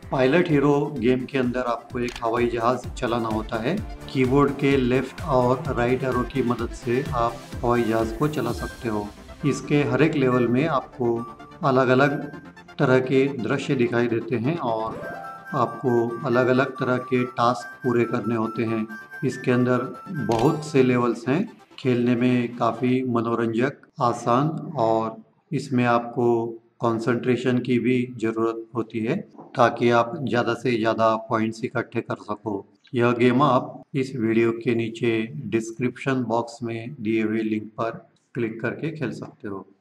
Pilot hero game के अंदर आपको एक हवाई जहाज चलाना होता है। कीबोर्ड के लेफ्ट और राइट एरो की मदद से आप हवाई जहाज को चला सकते हो। इसके हर एक लेवल में आपको अलग अलग तरह के दृश्य दिखाई देते हैं और आपको अलग अलग तरह के टास्क पूरे करने होते हैं। इसके अंदर बहुत से लेवल्स हैं, खेलने में काफ़ी मनोरंजक, आसान और इसमें आपको कंसंट्रेशन की भी ज़रूरत होती है ताकि आप ज़्यादा से ज़्यादा पॉइंट्स इकट्ठे कर सको। यह गेम आप इस वीडियो के नीचे डिस्क्रिप्शन बॉक्स में दिए हुए लिंक पर क्लिक करके खेल सकते हो।